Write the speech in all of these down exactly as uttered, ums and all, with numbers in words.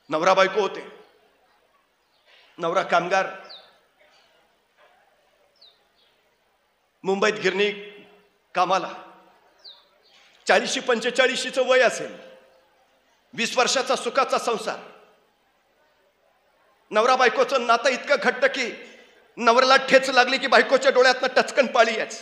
नवरा बायको होते. नवरा कामगार, मुंबईत गिरणी कामाला. चाळीशी पंचेचाळीशीचं वय असेल. वीस वर्षाचा सुखाचा संसार. नवरा बायकोचं नातं इतकं घट्ट की नवऱ्याला ठेच लागली की बायकोच्या डोळ्यातनं टचकन पाळी याच.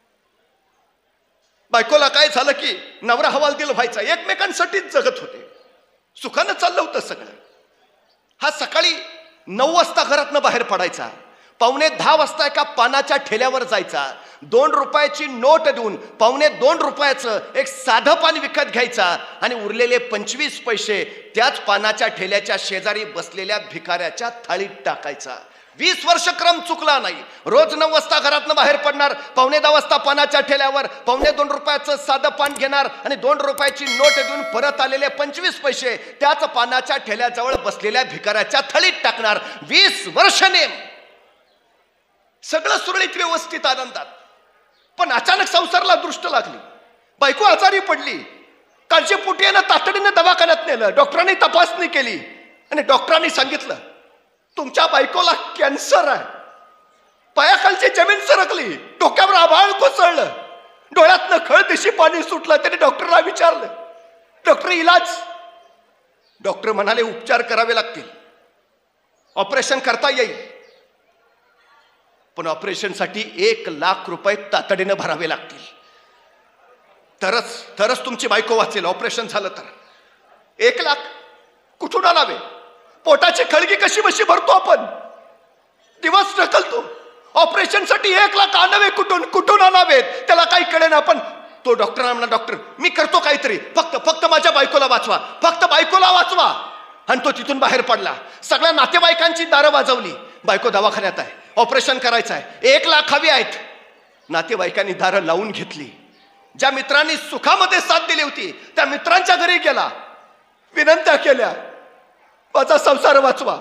बायकोला काय झालं की नवरा हवालदिल व्हायचा. एकमेकांसाठीच जगत होते. सुखानं चाललं होतं सगळं. हा सकाळी नऊ वाजता घरातनं बाहेर पडायचा. पावणे दहा वाजता एका पानाच्या ठेल्यावर जायचा. दोन रुपयाची नोट देऊन पावणे दोन रुपयाचं एक साधं पान विकत घ्यायचा आणि उरलेले पंचवीस पैसे त्याच पानाच्या ठेल्याच्या शेजारी बसलेल्या भिकाऱ्याच्या थाळीत टाकायचा. वीस वर्ष क्रम चुकला नाही. रोज नऊ वाजता घरातनं बाहेर पडणार. पावणे दहा वाजता पानाच्या ठेल्यावर पावणे दोन रुपयाचं साधं पान घेणार आणि दोन रुपयाची नोट देऊन परत आलेले पंचवीस पैसे त्याच पानाच्या ठेल्याजवळ बसलेल्या भिकाऱ्याच्या थाळीत टाकणार. वीस वर्ष नेम सगळं सुरळीत व्यवस्थित आनंदात. पण अचानक संसाराला दृष्ट लागली. बायको आजारी पडली. काळजीपोटी यानं तातडीनं दवाखान्यात नेलं. डॉक्टरांनी तपासणी केली आणि डॉक्टरांनी सांगितलं तुमच्या बायकोला कॅन्सर आहे. पायाखालची जमीन सरकली. डोक्यावर आभाळ कोसळलं. डोळ्यातनं खळदिशी पाणी सुटलं. त्याने डॉक्टरला विचारलं डॉक्टर इलाज. डॉक्टर म्हणाले उपचार करावे लागतील. ऑपरेशन करता येईल पण ऑपरेशनसाठी एक लाख रुपये तातडीनं भरावे लागतील. तरच तरच तुमची बायको वाचेल. ऑपरेशन झालं तर. एक लाख कुठून आणावे? पोटाची खळगी कशी बशी भरतो आपण. दिवस ढकलतो. ऑपरेशनसाठी एक लाख आणावे कुठून कुठून आणावेत त्याला काही कळेना. पण तो डॉक्टरांना म्हणला डॉक्टर मी करतो काहीतरी. फक्त फक्त माझ्या बायकोला वाचवा. फक्त बायकोला वाचवा. आणि तो तिथून बाहेर पडला. सगळ्या नातेवाईकांची दारं वाजवली. बायको दवाखान्यात आहे. ऑपरेशन करायचं आहे. एक लाख हवी आहेत. नातेवाईकांनी दारं लावून घेतली. ज्या मित्रांनी सुखामध्ये साथ दिली होती त्या मित्रांच्या घरी गेला. विनंत्या केल्या माझा संसार वाचवा.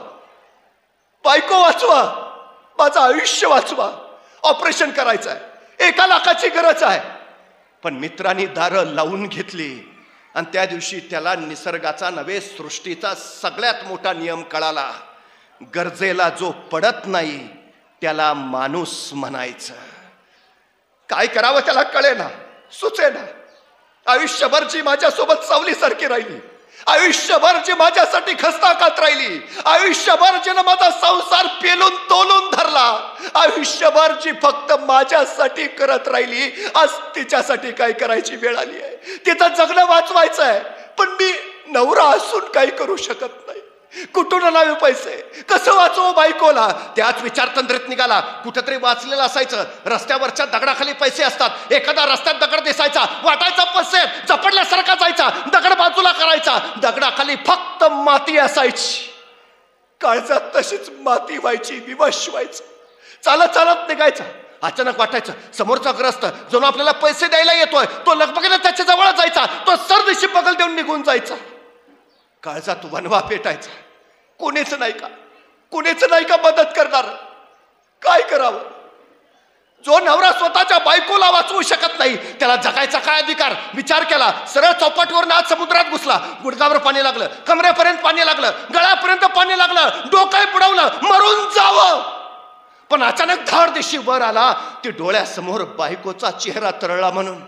बायको वाचवा. माझं आयुष्य वाचवा. ऑपरेशन करायचं आहे. एका लाखाची गरज आहे. पण मित्रांनी दारं लावून घेतली आणि त्या दिवशी त्याला निसर्गाचा नव्हे सृष्टीचा सगळ्यात मोठा नियम कळाला. गरजेला जो पडत नाही त्याला माणूस म्हणायचं. काय करावं त्याला कळेना सुचेना. आयुष्यभर जी माझ्यासोबत सावलीसारखी राहिली. आयुष्यभर जी माझ्यासाठी खस्ता खात राहिली. आयुष्यभर जिनं माझा संसार पेलून तोलून धरला. आयुष्यभर जी फक्त माझ्यासाठी करत राहिली. आज तिच्यासाठी काय करायची वेळ आली आहे. तिचं जगणं वाचवायचं आहे. पण मी नवरा असून काही करू शकत नाही. कुठून आणावे पैसे? कसं वाचवू बायकोला? त्याच विचारतंत्रीत निघाला. कुठेतरी वाचलेलं असायचं रस्त्यावरच्या दगडाखाली पैसे असतात. एखादा रस्त्यात दगड दिसायचा वाटायचा पैसे झपडल्यासारखा जायचा. दगड बाजूला करायचा. दगडाखाली फक्त माती असायची. काळजात तशीच माती व्हायची. विवश व्हायचं. चालत चालत निघायचा. अचानक वाटायचं समोरचा ग्रस्त जो आपल्याला पैसे द्यायला येतोय तो लगबगीने त्याच्या जवळ जायचा. तो सरदिशी पगल देऊन निघून जायचा. काळजात वनवा पेटायचा. कोणीच नाही का कोणीच नाही का मदत करणार? काय करावं? जो नवरा स्वतःच्या बायकोला वाचवू शकत नाही त्याला जगायचा काय अधिकार? विचार केला. सरळ चौपाटीवर आज समुद्रात घुसला. गुडघावर पाणी लागलं. कमरेपर्यंत पाणी लागलं. गळ्यापर्यंत पाणी लागलं. डोकं बुडवलं. मरून जावं. पण अचानक धाड दिशी वर आला. ती डोळ्यासमोर बायकोचा चेहरा तरळला. म्हणून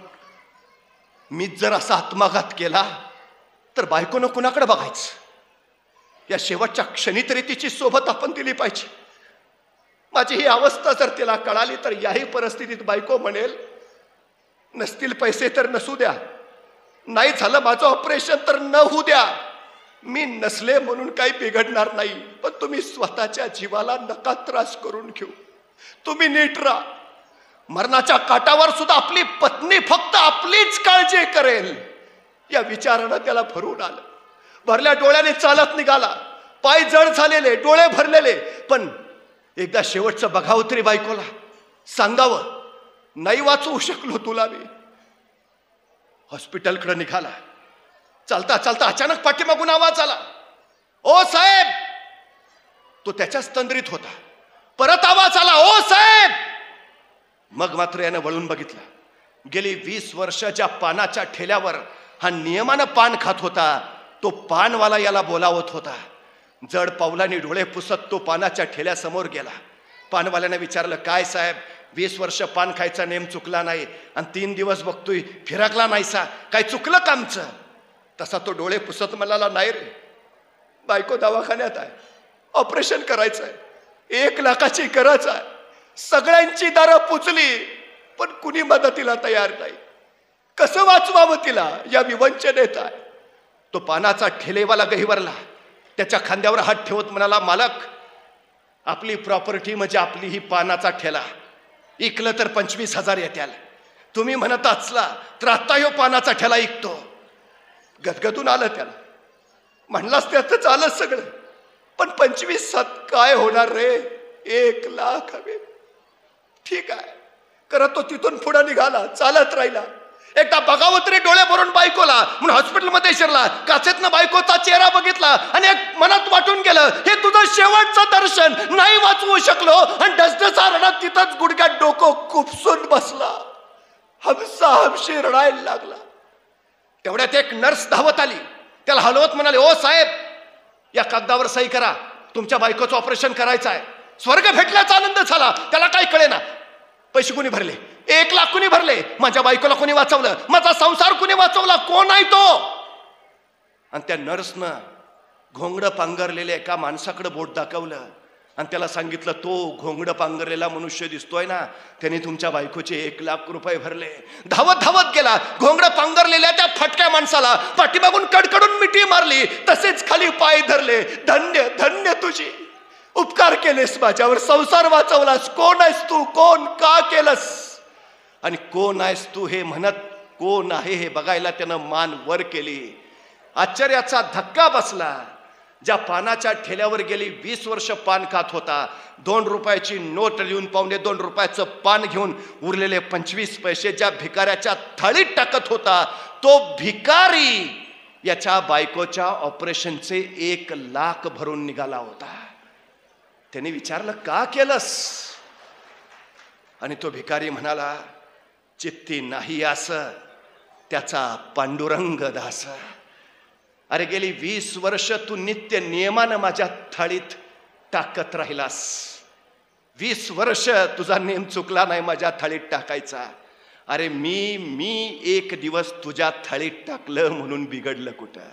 मी जर असा आत्मघात केला तर बायकोनं कुणाकडे बघायचं? या शेवटच्या क्षणी तरी तिची सोबत आपण दिली पाहिजे. माझी ही अवस्था जर तिला कळाली तर याही परिस्थितीत बायको म्हणेल नसतील पैसे तर नसू द्या. नाही झालं माझं ऑपरेशन तर न होऊ द्या. मी नसले म्हणून काही बिघडणार नाही. पण तुम्ही स्वतःच्या जीवाला नका त्रास करून घेऊ. तुम्ही नीट राहा. मरणाच्या काठावर सुद्धा आपली पत्नी फक्त आपलीच काळजी करेल या विचारानं त्याला भरून आलं. भरल्या डोळ्याने चालत निघाला. पाय जड झालेले. डोळे भरलेले. पण एकदा शेवटचं बघावं तरी बायकोला. सांगावं नाही वाचवू शकलो तुला मी. हॉस्पिटलकडे निघाला. चालता चालता अचानक पाठीमागून आवाज आला. ओ साहेब. तो त्याच्याच तंद्रीत होता. परत आवाज आला. ओ साहेब. मग मात्र यानं वळून बघितलं. गेली वीस वर्षाच्या पानाच्या ठेल्यावर हा नियमानं पान खात होता. तो पानवाला याला बोलावत होता. जड पावलांनी डोळे पुसत तो पानाच्या ठेल्यासमोर गेला. पानवाल्याने विचारलं, काय साहेब, वीस वर्ष पान खायचा नेम चुकला नाही आणि तीन दिवस बघतोय फिरकला नाहीसा, काय चुकलं का आमचं? तसा तो डोळे पुसत म्हणाला, नाही रे, बायको दवाखान्यात आहे, ऑपरेशन करायचं आहे, एक लाखाची गरज आहे, सगळ्यांची दारं पुचली पण कुणी मदतीला तयार नाही, कसं वाचवावं तिला या विवंचनेत आहे. तो पानाचा ठेलेवाला गहिवरला, त्याच्या खांद्यावर हात ठेवत म्हणाला, मालक, आपली प्रॉपर्टी म्हणजे आपली ही पानाचा ठेला, इकलं तर पंचवीस हजार येत्याल, तुम्ही म्हणत असला तर आता ह्यो पानाचा ठेला इकतो. गदगदून आलं त्याला, म्हणलास त्यातच आलं सगळं, पण पंचवीस सात काय होणार रे, एक लाख हवे. ठीक आहे करत तो तिथून पुढे निघाला, चालत राहिला. एकदा बघावं तरी डोळे भरून बायकोला म्हणून हॉस्पिटलमध्ये शिरला. काचेतनं बायकोचा चेहरा बघितला आणि एक मनात वाटून गेलं, हे तुझं शेवटचं दर्शन, नाही वाचवू शकलो. आणि डसडसा रडत तिथंच गुडघ्यात डोकं खुपसून बसला, हमसा हमशी रडायला लागला. तेवढ्यात एक नर्स धावत आली, त्याला हलवत म्हणाले, ओ साहेब, या कागदावर सही करा, तुमच्या बायकोचं ऑपरेशन करायचं आहे. स्वर्ग भेटल्याचा आनंद झाला. त्याला काय कळेना, पैसे कोणी भरले, एक लाख कोणी भरले, माझ्या बायकोला कोणी वाचवलं, माझा संसार कोणी वाचवला, कोण आहे तो? आणि त्या नर्सनं घोंगडं पांघरलेल्या एका माणसाकडे बोट दाखवलं आणि त्याला सांगितलं, तो घोंगडं पांघरलेला मनुष्य दिसतोय ना, त्याने तुमच्या बायकोचे एक लाख रुपये भरले. धावत धावत गेला, घोंगडं पांघरलेल्या त्या फटक्या माणसाला पाठीमागून कडकडून मिठी मारली, तसेच खाली पाय धरले. धन्य धन्य तुझी, उपकार केलेस माझ्यावर, संसार वाचवलास. कोण आहेस तू, कोण, का केलंस, आणि कोण आहेस तू हे म्हणत कोण आहे हे बघायला त्यानं मान वर केली. आश्चर्याचा धक्का बसला. ज्या पानाच्या ठेल्यावर गेली वीस वर्ष पान खात होता, दोन रुपयाची नोट लिहून पावणे दोन रुपयाचं पान घेऊन उरलेले पंचवीस पैसे ज्या भिकाऱ्याच्या थाळीत टाकत होता, तो भिकारी याच्या बायकोच्या ऑपरेशनचे एक लाख भरून निघाला होता. त्याने विचारलं, का केलंस? आणि तो भिकारी म्हणाला, चित्ती नाही असं त्याचा पांडुरंग दास. अरे गेली वीस वर्ष तू नित्य नियमानं माझ्या थाळीत टाकत राहिलास, वीस वर्ष तुझा नेम चुकला नाही माझ्या थाळीत टाकायचा. अरे मी मी एक दिवस तुझ्या थाळीत टाकलं म्हणून बिघडलं कुठं?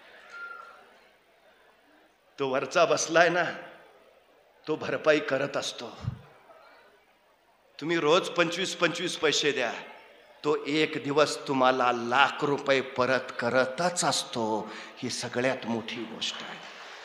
तो वरचा बसलाय ना, तो भरपाई करत असतो. तुम्ही रोज पंचवीस पंचवीस पैसे द्या, तो एक दिवस तुम्हाला लाख रुपये परत करतच असतो. ही सगळ्यात मोठी गोष्ट आहे.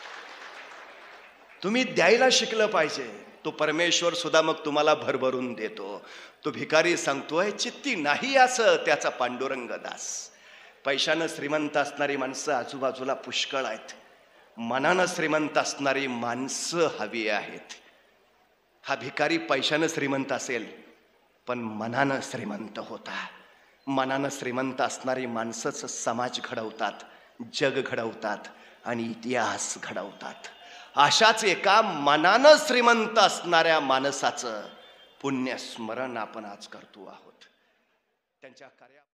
तुम्ही द्यायला शिकलं पाहिजे, तो परमेश्वर सुद्धा मग तुम्हाला भरभरून देतो. तो भिकारी सांगतोय, चित्ती नाही असं त्याचा पांडुरंग दास. पैशानं श्रीमंत असणारी माणसं आजूबाजूला पुष्कळ आहेत, मनानं श्रीमंत असणारी माणसं हवी आहेत. हा भिकारी पैशानं श्रीमंत असेल पण मनानं श्रीमंत होता. मनानं श्रीमंत असणारी माणसंच समाज घडवतात, जग घडवतात आणि इतिहास घडवतात. अशाच एका मनानं श्रीमंत असणाऱ्या माणसाचं पुण्यस्मरण आपण आज करतो आहोत. त्यांच्या कार्या